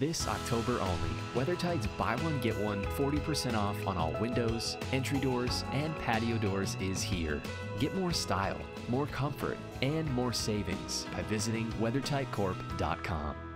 This October only, WeatherTide's buy one get one 40% off on all windows, entry doors, and patio doors is here. Get more style, more comfort, and more savings by visiting WeatherTideCorp.com.